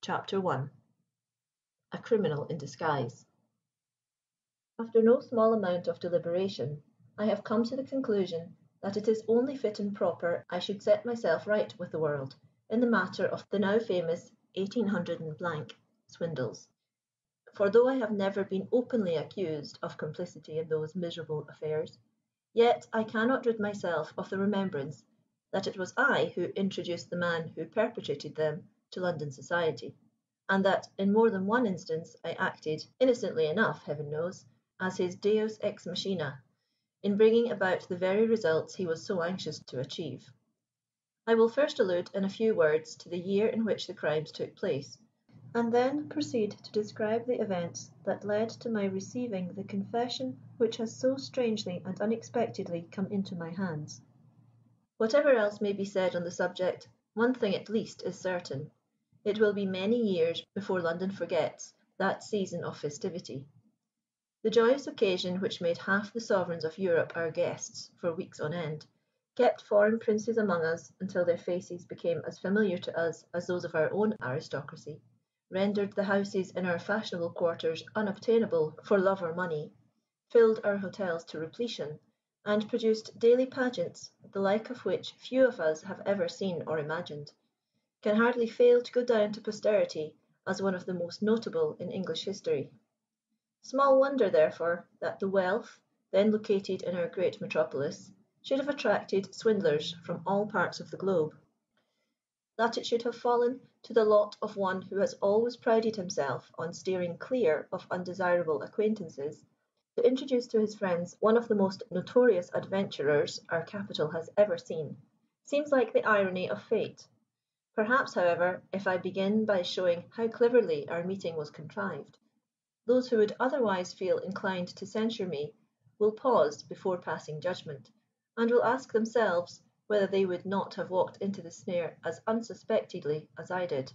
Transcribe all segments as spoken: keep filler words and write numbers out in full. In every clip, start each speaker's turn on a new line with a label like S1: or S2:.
S1: Chapter one. A Criminal in Disguise. After no small amount of deliberation, I have come to the conclusion that it is only fit and proper I should set myself right with the world in the matter of the now famous eighteen hundred Swindles. For though I have never been openly accused of complicity in those miserable affairs, yet I cannot rid myself of the remembrance that it was I who introduced the man who perpetrated them to London society, and that in more than one instance I acted, innocently enough, heaven knows, as his deus ex machina, in bringing about the very results he was so anxious to achieve. I will first allude in a few words to the year in which the crimes took place, and then proceed to describe the events that led to my receiving the confession which has so strangely and unexpectedly come into my hands. Whatever else may be said on the subject, one thing at least is certain. It will be many years before London forgets that season of festivity. The joyous occasion which made half the sovereigns of Europe our guests for weeks on end, kept foreign princes among us until their faces became as familiar to us as those of our own aristocracy, rendered the houses in our fashionable quarters unobtainable for love or money, filled our hotels to repletion, and produced daily pageants the like of which few of us have ever seen or imagined, can hardly fail to go down to posterity as one of the most notable in English history. Small wonder, therefore, that the wealth, then located in our great metropolis, should have attracted swindlers from all parts of the globe. That it should have fallen to the lot of one who has always prided himself on steering clear of undesirable acquaintances, to introduce to his friends one of the most notorious adventurers our capital has ever seen, seems like the irony of fate. Perhaps, however, if I begin by showing how cleverly our meeting was contrived, those who would otherwise feel inclined to censure me will pause before passing judgment, and will ask themselves whether they would not have walked into the snare as unsuspectedly as I did.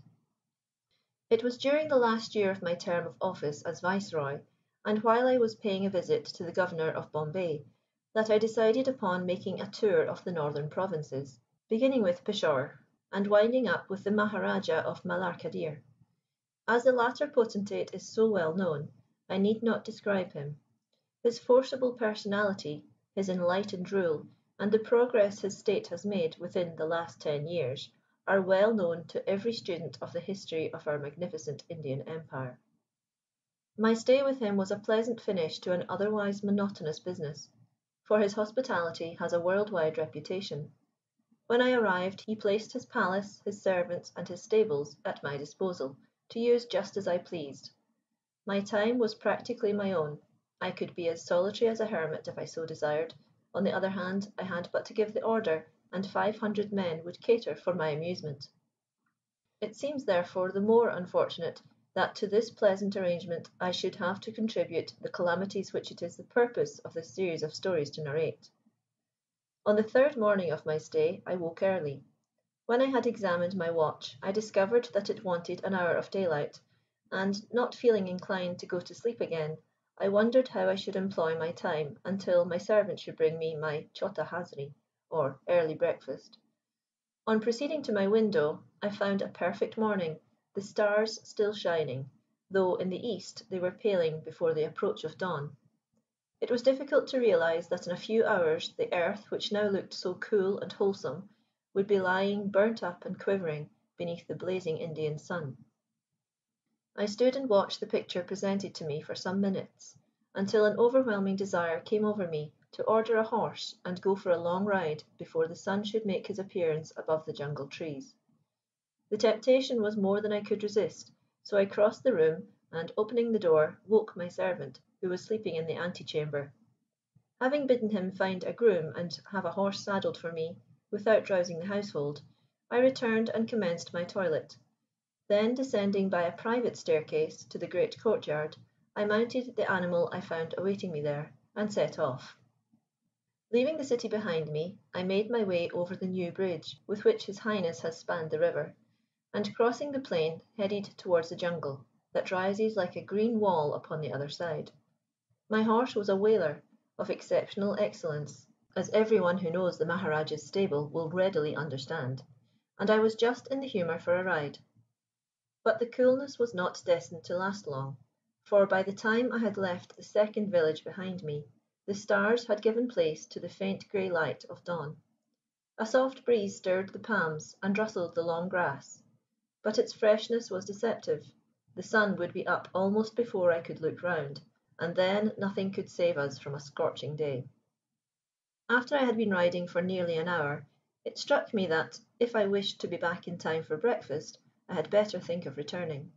S1: It was during the last year of my term of office as Viceroy, and while I was paying a visit to the Governor of Bombay, that I decided upon making a tour of the northern provinces, beginning with Peshawar, and winding up with the Maharajah of Malar-Kadir. As the latter potentate is so well known, I need not describe him. His forcible personality, his enlightened rule, and the progress his state has made within the last ten years are well known to every student of the history of our magnificent Indian Empire. My stay with him was a pleasant finish to an otherwise monotonous business, for his hospitality has a world-wide reputation. When I arrived, he placed his palace, his servants, and his stables at my disposal, to use just as I pleased. My time was practically my own. I could be as solitary as a hermit if I so desired. On the other hand, I had but to give the order, and five hundred men would cater for my amusement. It seems, therefore, the more unfortunate that to this pleasant arrangement I should have to contribute the calamities which it is the purpose of this series of stories to narrate. On the third morning of my stay I woke early. When I had examined my watch, I discovered that it wanted an hour of daylight, and, not feeling inclined to go to sleep again, I wondered how I should employ my time until my servant should bring me my chota hazri, or early breakfast. On proceeding to my window, I found a perfect morning, the stars still shining, though in the east they were paling before the approach of dawn. It was difficult to realize that in a few hours the earth, which now looked so cool and wholesome, would be lying burnt up and quivering beneath the blazing Indian sun. I stood and watched the picture presented to me for some minutes, until an overwhelming desire came over me to order a horse and go for a long ride before the sun should make his appearance above the jungle trees. The temptation was more than I could resist, so I crossed the room and, opening the door, woke my servant, who was sleeping in the antechamber. Having bidden him find a groom and have a horse saddled for me, without rousing the household, I returned and commenced my toilet. Then, descending by a private staircase to the great courtyard, I mounted the animal I found awaiting me there, and set off. Leaving the city behind me, I made my way over the new bridge with which His Highness has spanned the river, and crossing the plain, headed towards the jungle, that rises like a green wall upon the other side. My horse was a Waler, of exceptional excellence, as every one who knows the Maharajah's stable will readily understand, and I was just in the humour for a ride. But the coolness was not destined to last long, for by the time I had left the second village behind me, the stars had given place to the faint grey light of dawn. A soft breeze stirred the palms and rustled the long grass, but its freshness was deceptive. The sun would be up almost before I could look round, and then nothing could save us from a scorching day. After I had been riding for nearly an hour, it struck me that, if I wished to be back in time for breakfast, I had better think of returning.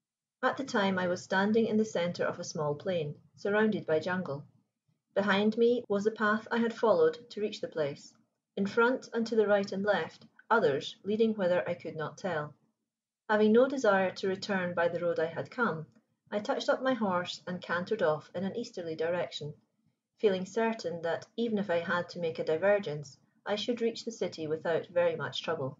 S1: At the time I was standing in the centre of a small plain, surrounded by jungle. Behind me was the path I had followed to reach the place. In front and to the right and left, others, leading whither I could not tell. Having no desire to return by the road I had come, I touched up my horse and cantered off in an easterly direction, feeling certain that even if I had to make a divergence, I should reach the city without very much trouble.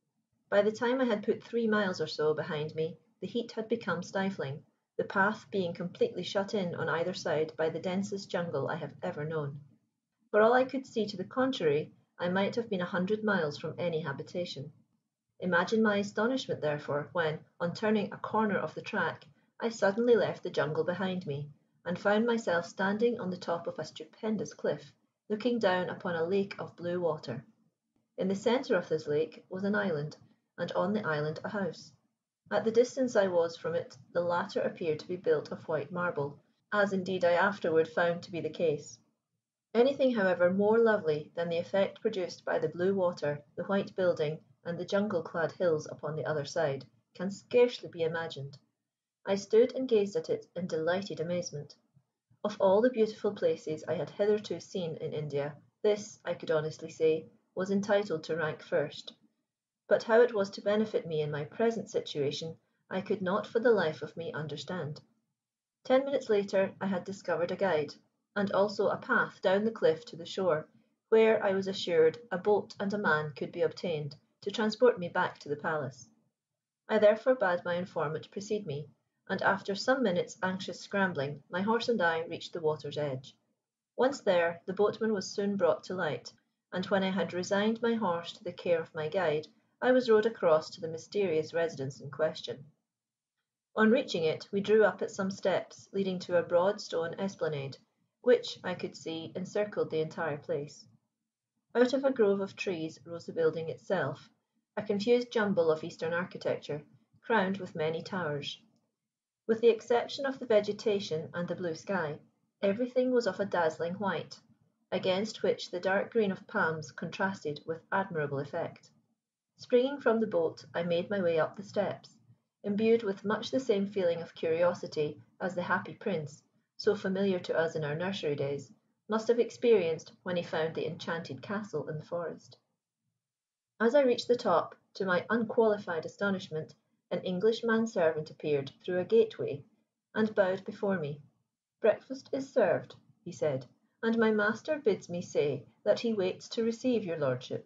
S1: By the time I had put three miles or so behind me, the heat had become stifling, the path being completely shut in on either side by the densest jungle I have ever known. For all I could see to the contrary, I might have been a hundred miles from any habitation. Imagine my astonishment, therefore, when, on turning a corner of the track, I suddenly left the jungle behind me, and found myself standing on the top of a stupendous cliff, looking down upon a lake of blue water. In the centre of this lake was an island, and on the island a house. At the distance I was from it, the latter appeared to be built of white marble, as indeed I afterward found to be the case. Anything, however, more lovely than the effect produced by the blue water, the white building, and the jungle-clad hills upon the other side, can scarcely be imagined. I stood and gazed at it in delighted amazement. Of all the beautiful places I had hitherto seen in India, this, I could honestly say, was entitled to rank first. But how it was to benefit me in my present situation, I could not for the life of me understand. Ten minutes later I had discovered a guide, and also a path down the cliff to the shore, where, I was assured, a boat and a man could be obtained to transport me back to the palace. I therefore bade my informant precede me, and after some minutes' anxious scrambling, my horse and I reached the water's edge. Once there, the boatman was soon brought to light, and when I had resigned my horse to the care of my guide, I was rowed across to the mysterious residence in question. On reaching it, we drew up at some steps leading to a broad stone esplanade, which, I could see, encircled the entire place. Out of a grove of trees rose the building itself, a confused jumble of Eastern architecture, crowned with many towers. With the exception of the vegetation and the blue sky, everything was of a dazzling white, against which the dark green of palms contrasted with admirable effect. Springing from the boat, I made my way up the steps, imbued with much the same feeling of curiosity as the happy Prince, so familiar to us in our nursery days, must have experienced when he found the enchanted castle in the forest. As I reached the top, to my unqualified astonishment, an English manservant appeared through a gateway and bowed before me. "Breakfast is served," he said, "and my master bids me say that he waits to receive your lordship."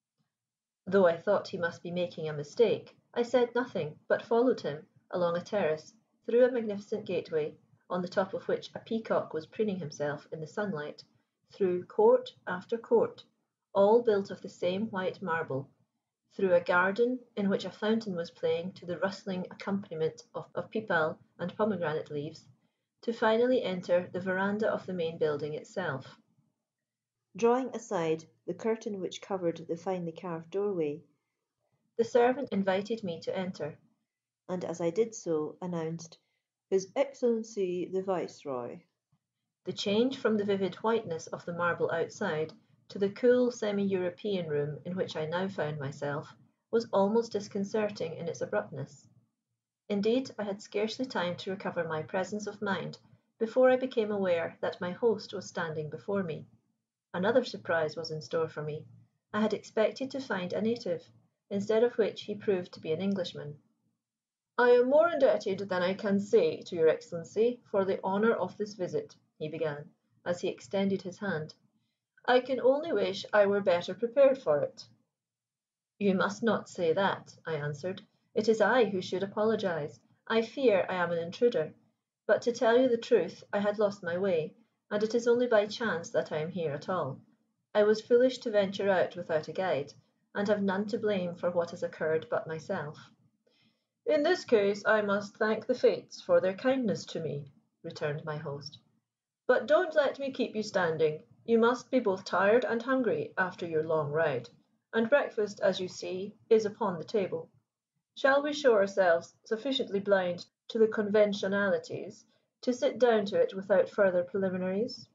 S1: Though I thought he must be making a mistake, I said nothing, but followed him along a terrace, through a magnificent gateway, on the top of which a peacock was preening himself in the sunlight, through court after court, all built of the same white marble, through a garden in which a fountain was playing to the rustling accompaniment of, of pipal and pomegranate leaves, to finally enter the verandah of the main building itself. Drawing aside the curtain which covered the finely carved doorway, the servant invited me to enter, and as I did so, announced, "His Excellency the Viceroy." The change from the vivid whiteness of the marble outside to the cool semi-European room in which I now found myself was almost disconcerting in its abruptness. Indeed, I had scarcely time to recover my presence of mind before I became aware that my host was standing before me. Another surprise was in store for me. I had expected to find a native, instead of which he proved to be an Englishman. "I am more indebted than I can say to your Excellency for the honour of this visit," he began, as he extended his hand. "I can only wish I were better prepared for it." "You must not say that," I answered. "It is I who should apologize. I fear I am an intruder. But to tell you the truth, I had lost my way, and it is only by chance that I am here at all. I was foolish to venture out without a guide, and have none to blame for what has occurred but myself." "In this case I must thank the Fates for their kindness to me," returned my host. "But don't let me keep you standing. You must be both tired and hungry after your long ride, and breakfast, as you see, is upon the table. Shall we show ourselves sufficiently blind to the conventionalities to sit down to it without further preliminaries?"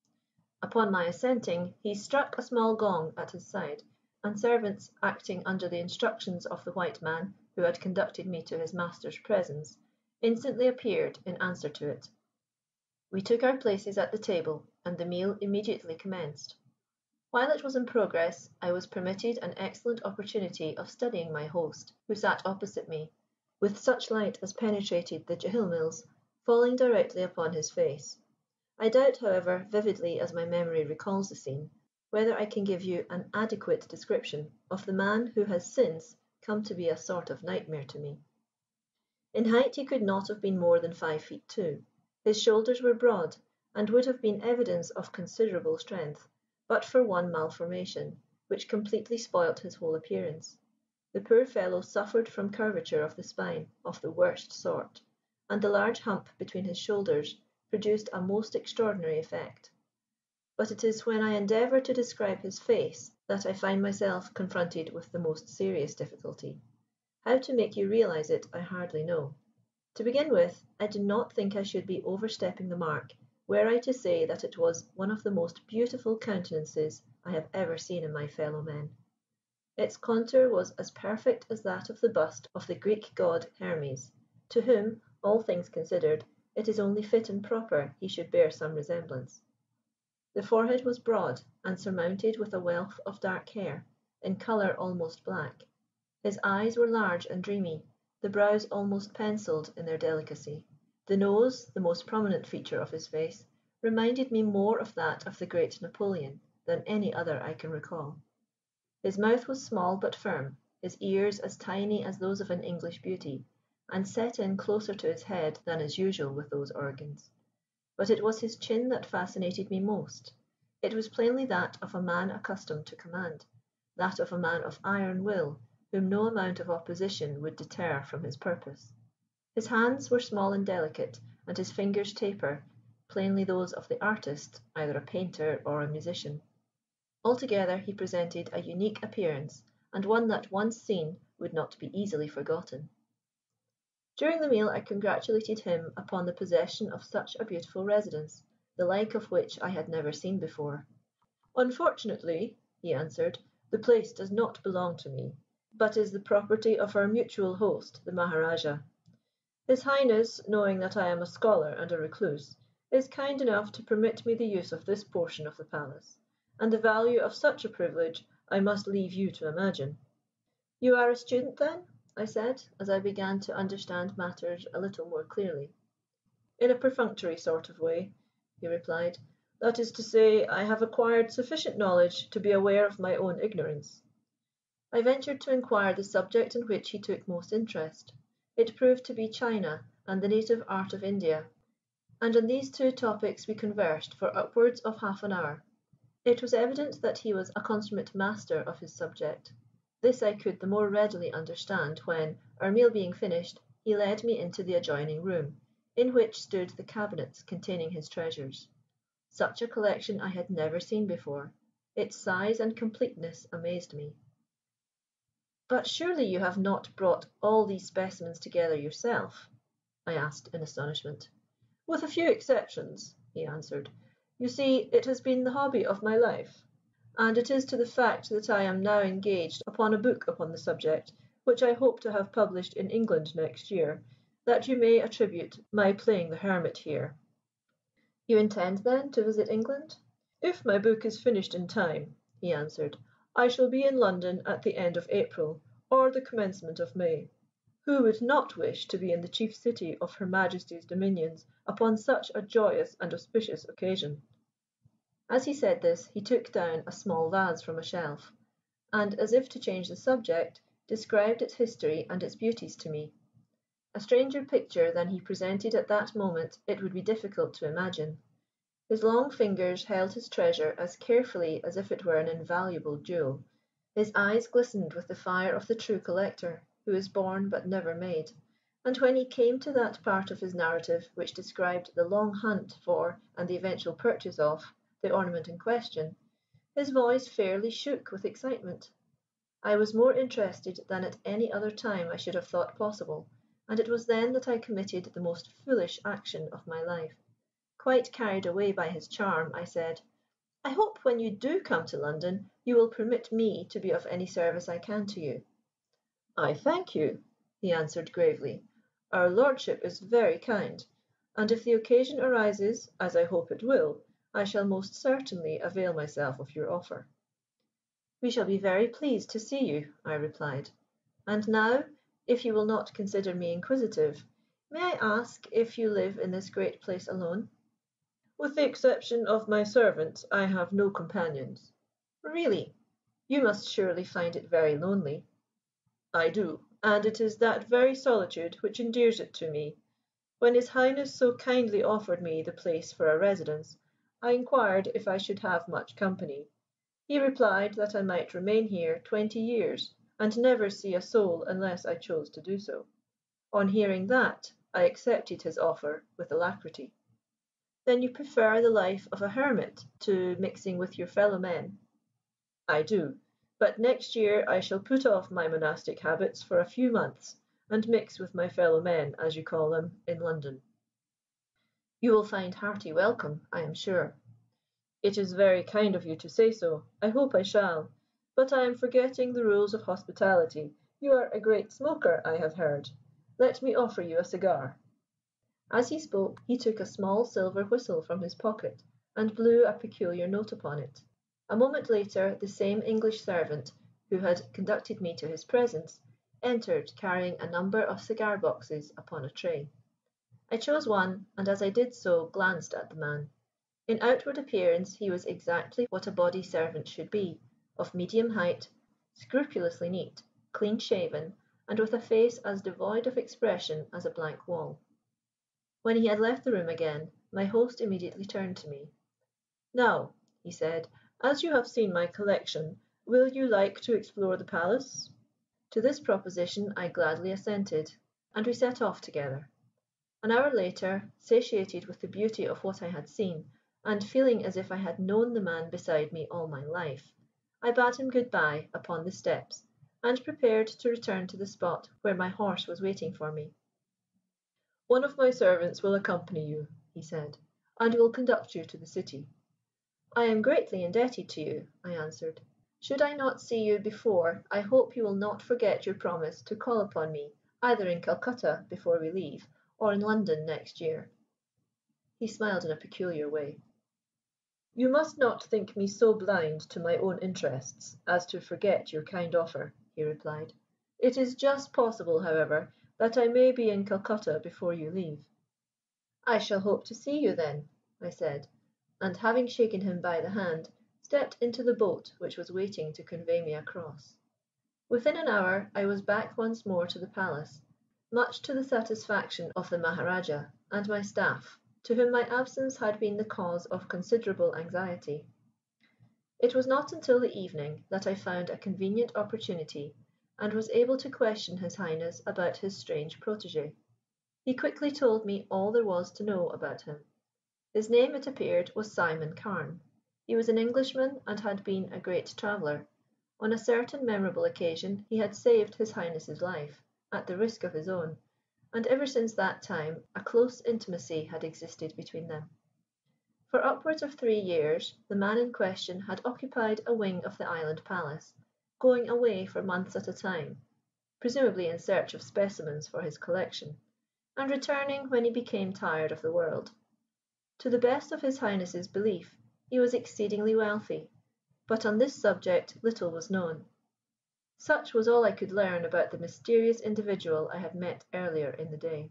S1: Upon my assenting, he struck a small gong at his side, and servants, acting under the instructions of the white man who had conducted me to his master's presence, instantly appeared in answer to it. We took our places at the table, and the meal immediately commenced. While it was in progress, I was permitted an excellent opportunity of studying my host, who sat opposite me, with such light as penetrated the jhilmils falling directly upon his face. I doubt, however, vividly as my memory recalls the scene, whether I can give you an adequate description of the man who has since come to be a sort of nightmare to me. In height he could not have been more than five feet two. His shoulders were broad, and would have been evidence of considerable strength, but for one malformation, which completely spoilt his whole appearance. The poor fellow suffered from curvature of the spine of the worst sort, and the large hump between his shoulders produced a most extraordinary effect. But it is when I endeavour to describe his face that I find myself confronted with the most serious difficulty. How to make you realise it I hardly know. To begin with, I do not think I should be overstepping the mark were I to say that it was one of the most beautiful countenances I have ever seen in my fellow men. Its contour was as perfect as that of the bust of the Greek god Hermes, to whom, all things considered, it is only fit and proper he should bear some resemblance. The forehead was broad, and surmounted with a wealth of dark hair, in colour almost black. His eyes were large and dreamy, the brows almost pencilled in their delicacy. The nose, the most prominent feature of his face, reminded me more of that of the great Napoleon than any other I can recall. His mouth was small but firm, his ears as tiny as those of an English beauty, and set in closer to his head than is usual with those organs. But it was his chin that fascinated me most. It was plainly that of a man accustomed to command, that of a man of iron will, whom no amount of opposition would deter from his purpose. His hands were small and delicate, and his fingers taper, plainly those of the artist, either a painter or a musician. Altogether he presented a unique appearance, and one that once seen would not be easily forgotten. During the meal I congratulated him upon the possession of such a beautiful residence, the like of which I had never seen before. "Unfortunately," he answered, "the place does not belong to me, but is the property of our mutual host, the Maharajah. His Highness, knowing that I am a scholar and a recluse, is kind enough to permit me the use of this portion of the palace, and the value of such a privilege I must leave you to imagine." "You are a student, then?" I said, as I began to understand matters a little more clearly. "In a perfunctory sort of way," he replied. "That is to say, I have acquired sufficient knowledge to be aware of my own ignorance." I ventured to inquire the subject in which he took most interest. It proved to be China and the native art of India, and on these two topics we conversed for upwards of half an hour. It was evident that he was a consummate master of his subject. This I could the more readily understand when, our meal being finished, he led me into the adjoining room, in which stood the cabinets containing his treasures. Such a collection I had never seen before. Its size and completeness amazed me. "But surely you have not brought all these specimens together yourself?" I asked in astonishment. "With a few exceptions," he answered. "You see, it has been the hobby of my life, and it is to the fact that I am now engaged upon a book upon the subject, which I hope to have published in England next year, that you may attribute my playing the hermit here." "You intend, then, to visit England?" "If my book is finished in time," he answered, "I shall be in London at the end of April or the commencement of May. Who would not wish to be in the chief city of Her Majesty's dominions upon such a joyous and auspicious occasion?" As he said this he took down a small vase from a shelf, and, as if to change the subject, described its history and its beauties to me. A stranger picture than he presented at that moment it would be difficult to imagine. His long fingers held his treasure as carefully as if it were an invaluable jewel. His eyes glistened with the fire of the true collector. who is born but never made, and when he came to that part of his narrative which described the long hunt for and the eventual purchase of the ornament in question, his voice fairly shook with excitement. I was more interested than at any other time I should have thought possible, and it was then that I committed the most foolish action of my life. Quite carried away by his charm, I said, "I hope when you do come to London you will permit me to be of any service I can to you." "I thank you," he answered gravely. "Our lordship is very kind, and if the occasion arises, as I hope it will, I shall most certainly avail myself of your offer." "We shall be very pleased to see you," I replied. "And now, if you will not consider me inquisitive, may I ask if you live in this great place alone?" "With the exception of my servants, I have no companions." "Really? You must surely find it very lonely." "I do, and it is that very solitude which endears it to me. When His Highness so kindly offered me the place for a residence, I inquired if I should have much company. He replied that I might remain here twenty years and never see a soul unless I chose to do so. On hearing that, I accepted his offer with alacrity." "Then you prefer the life of a hermit to mixing with your fellow men?" "I do, but next year I shall put off my monastic habits for a few months and mix with my fellow men, as you call them, in London." "You will find hearty welcome, I am sure." "It is very kind of you to say so. I hope I shall. But I am forgetting the rules of hospitality. You are a great smoker, I have heard. Let me offer you a cigar." As he spoke he took a small silver whistle from his pocket and blew a peculiar note upon it. A moment later the same English servant who had conducted me to his presence entered carrying a number of cigar boxes upon a tray. I chose one, and as I did so glanced at the man. In outward appearance he was exactly what a body servant should be, of medium height, scrupulously neat, clean shaven, and with a face as devoid of expression as a blank wall. When he had left the room again, my host immediately turned to me. "Now," he said, "as you have seen my collection, will you like to explore the palace?" To this proposition I gladly assented, and we set off together. An hour later, satiated with the beauty of what I had seen, and feeling as if I had known the man beside me all my life, I bade him good bye upon the steps, and prepared to return to the spot where my horse was waiting for me. "One of my servants will accompany you," he said, "and will conduct you to the city." "I am greatly indebted to you," I answered. "Should I not see you before, I hope you will not forget your promise to call upon me either in Calcutta before we leave, or in London next year." He smiled in a peculiar way. "You must not think me so blind to my own interests as to forget your kind offer," he replied. "It is just possible, however, that I may be in Calcutta before you leave." "I shall hope to see you then," I said, and having shaken him by the hand, stepped into the boat which was waiting to convey me across. Within an hour I was back once more to the palace, much to the satisfaction of the Maharajah and my staff, to whom my absence had been the cause of considerable anxiety. It was not until the evening that I found a convenient opportunity, and was able to question His Highness about his strange protégé. He quickly told me all there was to know about him. His name, it appeared, was Simon Carne. He was an Englishman and had been a great traveller. On a certain memorable occasion he had saved His Highness's life, at the risk of his own, and ever since that time a close intimacy had existed between them. For upwards of three years the man in question had occupied a wing of the island palace, going away for months at a time, presumably in search of specimens for his collection, and returning when he became tired of the world. To the best of His Highness's belief he was exceedingly wealthy, but on this subject little was known. Such was all I could learn about the mysterious individual I had met earlier in the day.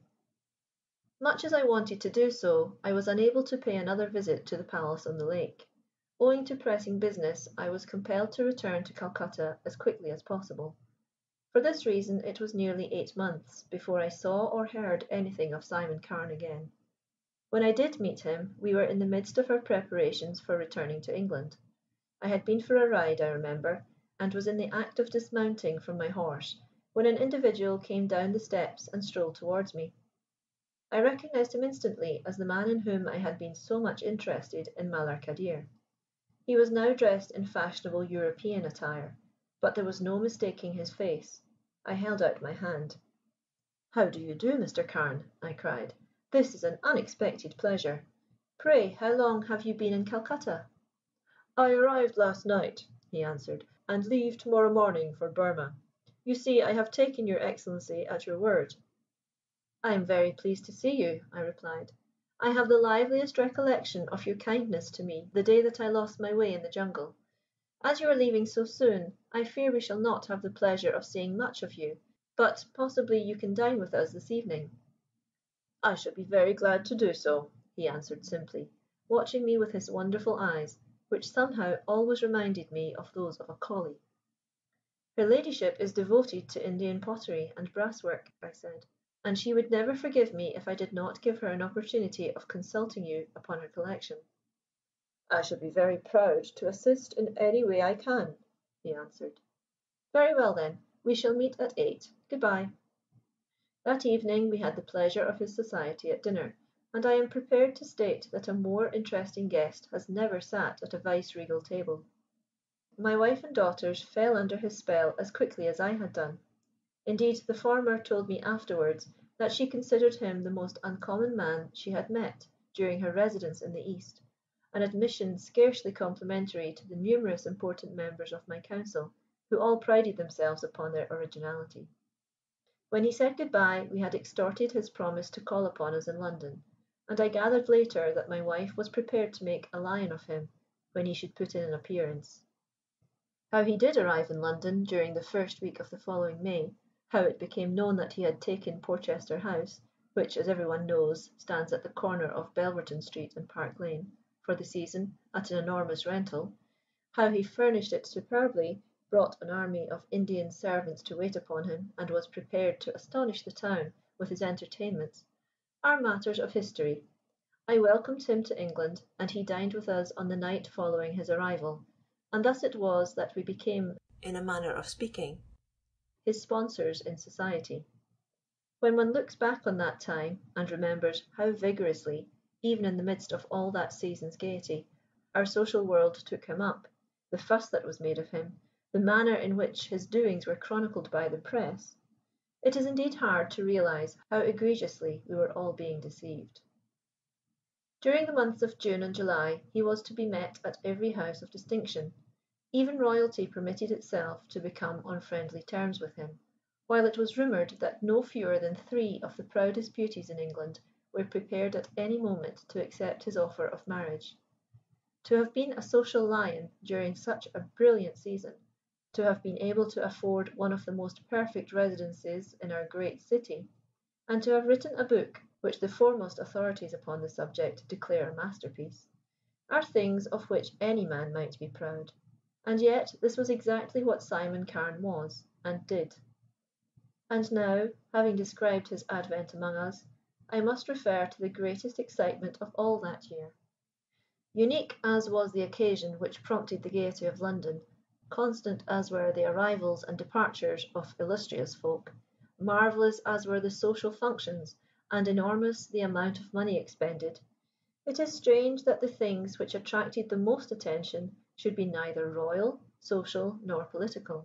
S1: Much as I wanted to do so, I was unable to pay another visit to the palace on the lake. Owing to pressing business, I was compelled to return to Calcutta as quickly as possible. For this reason it was nearly eight months before I saw or heard anything of Simon Carne again. When I did meet him, we were in the midst of our preparations for returning to England. I had been for a ride, I remember, and was in the act of dismounting from my horse when an individual came down the steps and strolled towards me. I recognised him instantly as the man in whom I had been so much interested in Malar Kadir. He was now dressed in fashionable European attire, but there was no mistaking his face. I held out my hand. "How do you do, Mister Carne?" I cried. "This is an unexpected pleasure. Pray, how long have you been in Calcutta?" "I arrived last night," he answered, "and leave to morrow morning for Burma. You see I have taken your Excellency at your word." "I am very pleased to see you," I replied. "I have the liveliest recollection of your kindness to me the day that I lost my way in the jungle. As you are leaving so soon, I fear we shall not have the pleasure of seeing much of you, but possibly you can dine with us this evening." "I shall be very glad to do so," he answered simply, watching me with his wonderful eyes, which somehow always reminded me of those of a collie. "Her ladyship is devoted to Indian pottery and brasswork," I said, "and she would never forgive me if I did not give her an opportunity of consulting you upon her collection." "I shall be very proud to assist in any way I can," he answered. "Very well, then. We shall meet at eight. Good bye." That evening we had the pleasure of his society at dinner, and I am prepared to state that a more interesting guest has never sat at a viceregal table. My wife and daughters fell under his spell as quickly as I had done. Indeed, the former told me afterwards that she considered him the most uncommon man she had met during her residence in the East, an admission scarcely complimentary to the numerous important members of my council, who all prided themselves upon their originality. When he said good bye, we had extorted his promise to call upon us in London, and I gathered later that my wife was prepared to make a lion of him when he should put in an appearance. How he did arrive in London during the first week of the following May, how it became known that he had taken Porchester House, which, as every one knows, stands at the corner of Belverton Street and Park Lane, for the season at an enormous rental, how he furnished it superbly, brought an army of Indian servants to wait upon him, and was prepared to astonish the town with his entertainments, are matters of history. I welcomed him to England, and he dined with us on the night following his arrival, and thus it was that we became, in a manner of speaking, his sponsors in society. When one looks back on that time, and remembers how vigorously, even in the midst of all that season's gaiety, our social world took him up, the fuss that was made of him, the manner in which his doings were chronicled by the press, it is indeed hard to realize how egregiously we were all being deceived. During the months of June and July he was to be met at every house of distinction. Even royalty permitted itself to become on friendly terms with him, while it was rumoured that no fewer than three of the proudest beauties in England were prepared at any moment to accept his offer of marriage. To have been a social lion during such a brilliant season, to have been able to afford one of the most perfect residences in our great city, and to have written a book which the foremost authorities upon the subject declare a masterpiece, are things of which any man might be proud. And yet this was exactly what Simon Carne was, and did. And now, having described his advent among us, I must refer to the greatest excitement of all that year. Unique as was the occasion which prompted the gaiety of London, constant as were the arrivals and departures of illustrious folk, marvellous as were the social functions, and enormous the amount of money expended, it is strange that the things which attracted the most attention should be neither royal, social, nor political.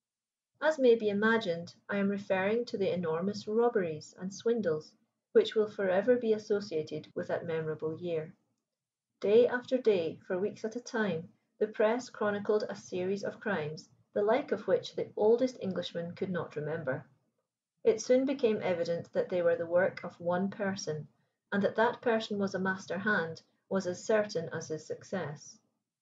S1: As may be imagined, I am referring to the enormous robberies and swindles which will forever be associated with that memorable year. Day after day, for weeks at a time, the press chronicled a series of crimes, the like of which the oldest Englishman could not remember. It soon became evident that they were the work of one person, and that that person was a master hand was as certain as his success.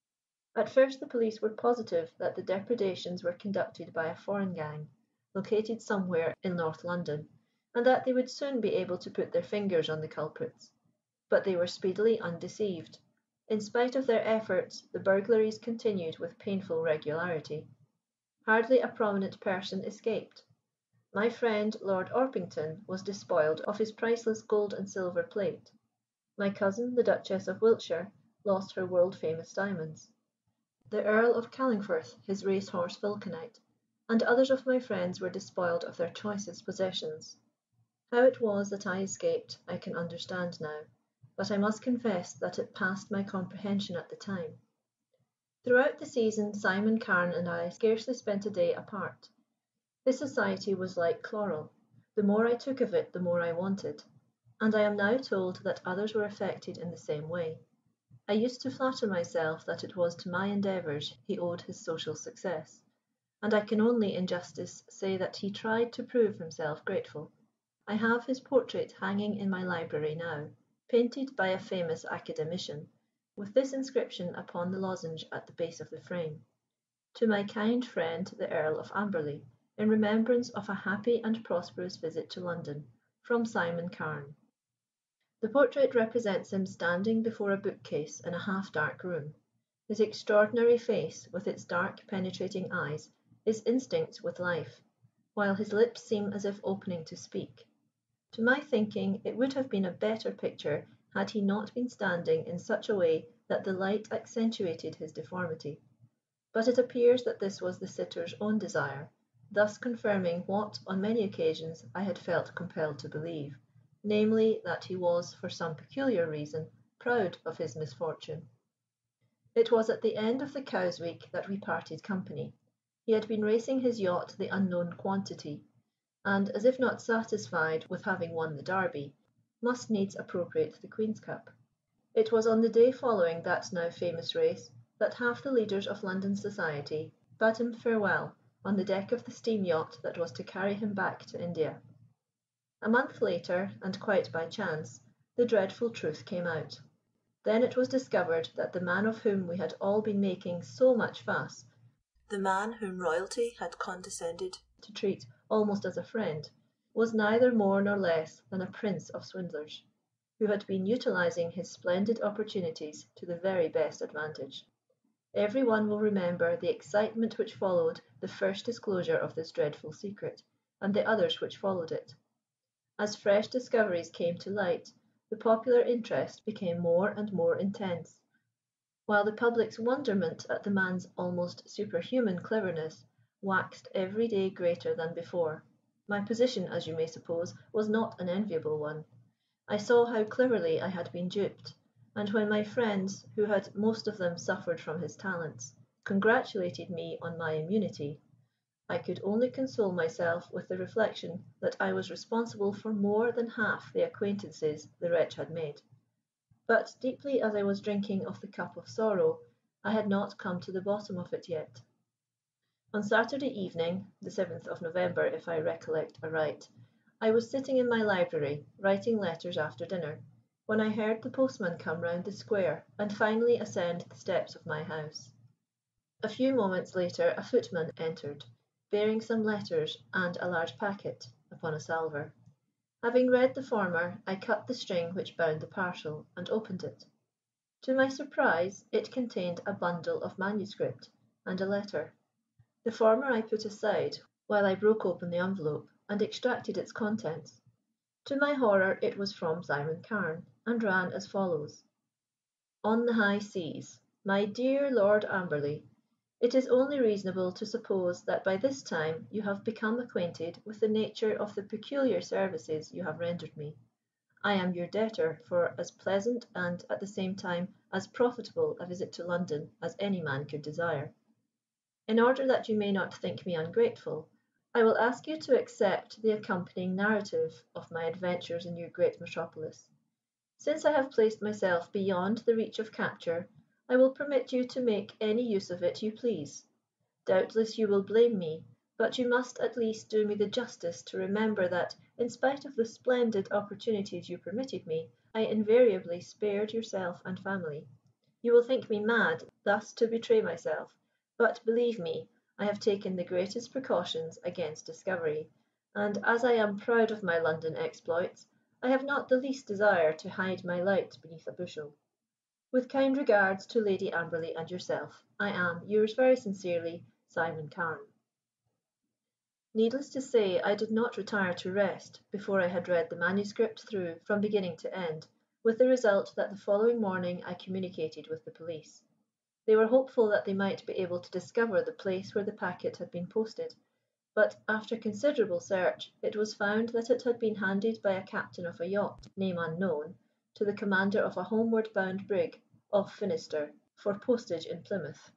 S1: At first the police were positive that the depredations were conducted by a foreign gang, located somewhere in North London, and that they would soon be able to put their fingers on the culprits. But they were speedily undeceived. In spite of their efforts, the burglaries continued with painful regularity. Hardly a prominent person escaped. My friend Lord Orpington was despoiled of his priceless gold and silver plate. My cousin, the Duchess of Wiltshire, lost her world-famous diamonds. The Earl of Callingforth his racehorse Vulcanite, and others of my friends were despoiled of their choicest possessions. How it was that I escaped I can understand now, but I must confess that it passed my comprehension at the time. Throughout the season Simon Carne and I scarcely spent a day apart. His society was like chloral. The more I took of it the more I wanted, and I am now told that others were affected in the same way. I used to flatter myself that it was to my endeavours he owed his social success, and I can only in justice say that he tried to prove himself grateful. I have his portrait hanging in my library now, painted by a famous academician, with this inscription upon the lozenge at the base of the frame: "To my kind friend the Earl of Amberley, in remembrance of a happy and prosperous visit to London, from Simon Carne." The portrait represents him standing before a bookcase in a half-dark room. His extraordinary face, with its dark penetrating eyes, is instinct with life, while his lips seem as if opening to speak. To my thinking, it would have been a better picture had he not been standing in such a way that the light accentuated his deformity. But it appears that this was the sitter's own desire, thus confirming what on many occasions I had felt compelled to believe, namely, that he was, for some peculiar reason, proud of his misfortune. It was at the end of the Cowes week that we parted company. He had been racing his yacht the Unknown Quantity, and, as if not satisfied with having won the Derby, must needs appropriate the Queen's Cup. It was on the day following that now famous race that half the leaders of London society bade him farewell on the deck of the steam yacht that was to carry him back to India. A month later, and quite by chance, the dreadful truth came out. Then it was discovered that the man of whom we had all been making so much fuss, the man whom royalty had condescended to treat almost as a friend, was neither more nor less than a Prince of Swindlers, who had been utilising his splendid opportunities to the very best advantage. Every one will remember the excitement which followed the first disclosure of this dreadful secret, and the others which followed it. As fresh discoveries came to light, the popular interest became more and more intense, while the public's wonderment at the man's almost superhuman cleverness waxed every day greater than before. My position, as you may suppose, was not an enviable one. I saw how cleverly I had been duped, and when my friends, who had most of them suffered from his talents, congratulated me on my immunity, I could only console myself with the reflection that I was responsible for more than half the acquaintances the wretch had made. But deeply as I was drinking of the cup of sorrow, I had not come to the bottom of it yet. On Saturday evening, the seventh of November, if I recollect aright, I was sitting in my library, writing letters after dinner, when I heard the postman come round the square and finally ascend the steps of my house. A few moments later a footman entered, bearing some letters and a large packet upon a salver. Having read the former, I cut the string which bound the parcel and opened it. To my surprise, it contained a bundle of manuscript and a letter. The former I put aside while I broke open the envelope and extracted its contents. To my horror, it was from Simon Carne, and ran as follows: "On the high seas. My dear Lord Amberley, it is only reasonable to suppose that by this time you have become acquainted with the nature of the peculiar services you have rendered me. I am your debtor for as pleasant and, at the same time, as profitable a visit to London as any man could desire. In order that you may not think me ungrateful, I will ask you to accept the accompanying narrative of my adventures in your great metropolis. Since I have placed myself beyond the reach of capture, I will permit you to make any use of it you please. Doubtless you will blame me, but you must at least do me the justice to remember that, in spite of the splendid opportunities you permitted me, I invariably spared yourself and family. You will think me mad thus to betray myself, but believe me, I have taken the greatest precautions against discovery, and as I am proud of my London exploits, I have not the least desire to hide my light beneath a bushel. With kind regards to Lady Amberley and yourself, I am, yours very sincerely, Simon Carne." Needless to say, I did not retire to rest before I had read the manuscript through from beginning to end, with the result that the following morning I communicated with the police. They were hopeful that they might be able to discover the place where the packet had been posted, but after considerable search it was found that it had been handed by a captain of a yacht, name unknown, to the commander of a homeward bound brig off Finisterre for postage in Plymouth.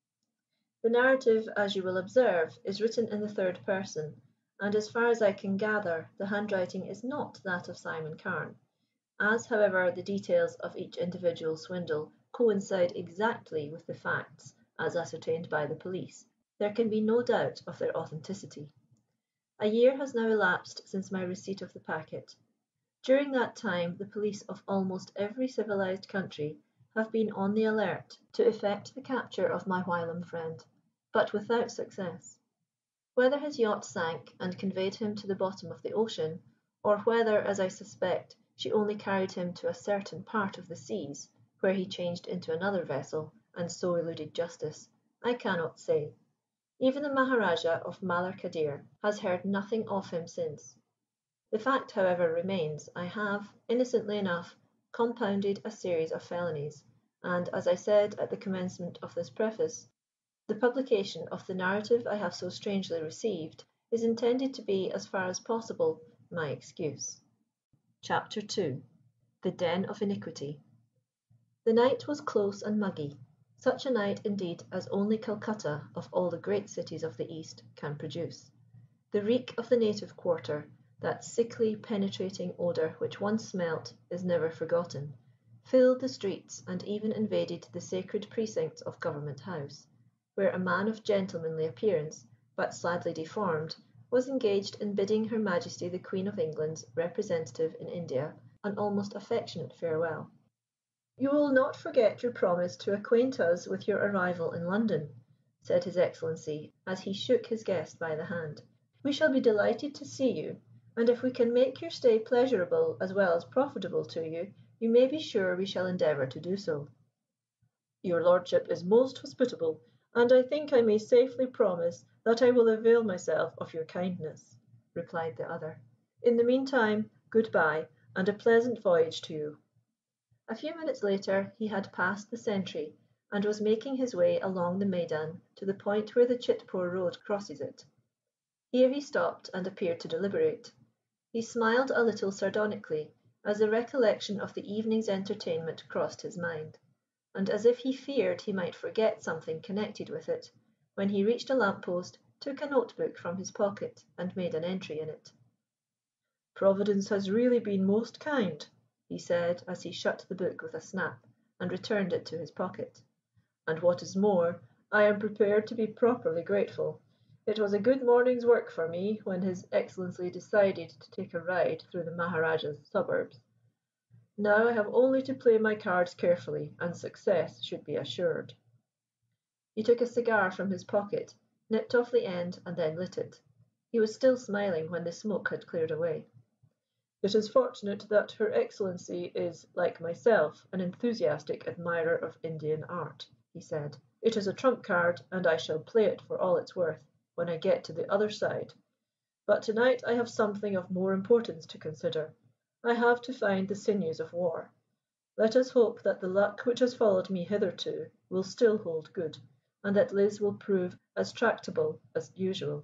S1: The narrative, as you will observe, is written in the third person, and as far as I can gather the handwriting is not that of Simon Carne. As, however, the details of each individual swindle coincide exactly with the facts as ascertained by the police, there can be no doubt of their authenticity. A year has now elapsed since my receipt of the packet. During that time the police of almost every civilized country have been on the alert to effect the capture of my whilom friend, but without success. Whether his yacht sank and conveyed him to the bottom of the ocean, or whether, as I suspect, she only carried him to a certain part of the seas, where he changed into another vessel and so eluded justice, I cannot say. Even the Maharajah of Malar Kadir has heard nothing of him since. The fact, however, remains I have, innocently enough, compounded a series of felonies, and, as I said at the commencement of this preface, the publication of the narrative I have so strangely received is intended to be, as far as possible, my excuse. Chapter two. The Den of Iniquity. The night was close and muggy, such a night indeed as only Calcutta, of all the great cities of the East, can produce. The reek of the native quarter, that sickly penetrating odour which once smelt is never forgotten, filled the streets and even invaded the sacred precincts of Government House, where a man of gentlemanly appearance, but sadly deformed, was engaged in bidding Her Majesty the Queen of England's representative in India an almost affectionate farewell. "You will not forget your promise to acquaint us with your arrival in London," said His Excellency as he shook his guest by the hand. "We shall be delighted to see you, and if we can make your stay pleasurable as well as profitable to you, you may be sure we shall endeavour to do so." "Your lordship is most hospitable, and I think I may safely promise that I will avail myself of your kindness," replied the other. "In the meantime, good bye, and a pleasant voyage to you." A few minutes later he had passed the sentry and was making his way along the Maidan to the point where the Chitpur road crosses it. Here he stopped and appeared to deliberate. He smiled a little sardonically as the recollection of the evening's entertainment crossed his mind, and as if he feared he might forget something connected with it, when he reached a lamp post, took a notebook from his pocket and made an entry in it. "Providence has really been most kind," he said as he shut the book with a snap and returned it to his pocket. "And what is more, I am prepared to be properly grateful. It was a good morning's work for me when His Excellency decided to take a ride through the Maharajah's suburbs. Now I have only to play my cards carefully, and success should be assured." He took a cigar from his pocket, nipped off the end, and then lit it. He was still smiling when the smoke had cleared away. "It is fortunate that Her Excellency is, like myself, an enthusiastic admirer of Indian art," he said. "It is a trump card, and I shall play it for all it's worth when I get to the other side. But to-night I have something of more importance to consider. I have to find the sinews of war. Let us hope that the luck which has followed me hitherto will still hold good, and that Liz will prove as tractable as usual."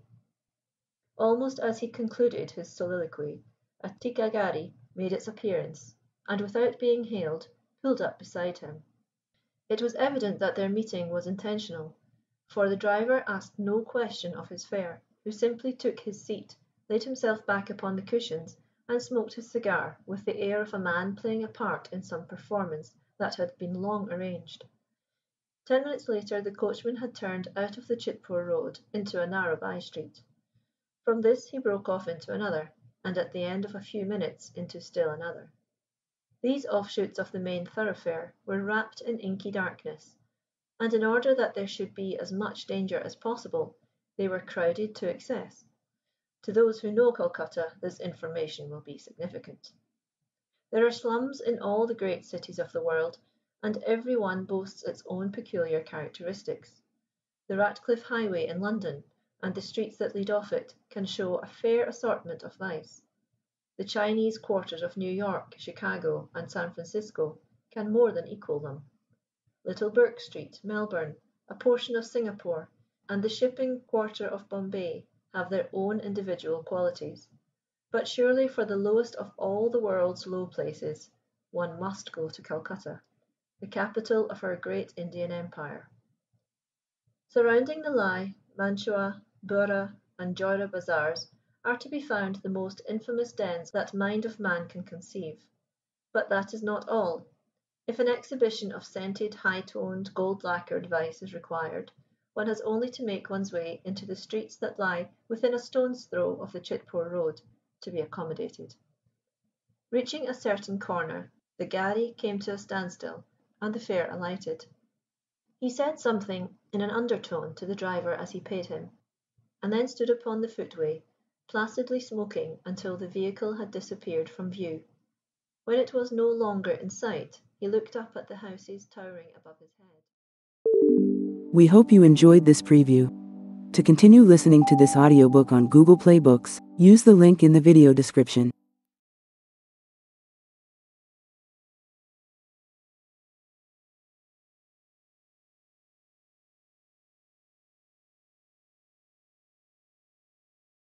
S1: Almost as he concluded his soliloquy, a tikka-gharry made its appearance, and without being hailed, pulled up beside him. It was evident that their meeting was intentional, for the driver asked no question of his fare, who simply took his seat, laid himself back upon the cushions, and smoked his cigar with the air of a man playing a part in some performance that had been long arranged. Ten minutes later the coachman had turned out of the Chitpur road into a narrow by-street. From this he broke off into another, and at the end of a few minutes into still another. These offshoots of the main thoroughfare were wrapped in inky darkness, and in order that there should be as much danger as possible, they were crowded to excess. To those who know Calcutta this information will be significant. There are slums in all the great cities of the world, and every one boasts its own peculiar characteristics. The Ratcliffe Highway in London, and the streets that lead off it, can show a fair assortment of vice. The Chinese quarters of New York, Chicago, and San Francisco can more than equal them. Little Bourke Street, Melbourne, a portion of Singapore, and the shipping quarter of Bombay have their own individual qualities. But surely for the lowest of all the world's low places, one must go to Calcutta, the capital of our great Indian Empire. Surrounding the Lai, Mantua, Bura, and Joira bazaars are to be found the most infamous dens that mind of man can conceive. But that is not all. If an exhibition of scented, high-toned, gold-lacquered vice is required, one has only to make one's way into the streets that lie within a stone's throw of the Chitpur road to be accommodated. Reaching a certain corner, the gharry came to a standstill, and the fare alighted. He said something in an undertone to the driver as he paid him, and then stood upon the footway, placidly smoking until the vehicle had disappeared from view. When it was no longer in sight, he looked up at the houses towering above his head.
S2: We hope you enjoyed this preview. To continue listening to this audiobook on Google Play Books, use the link in the video description.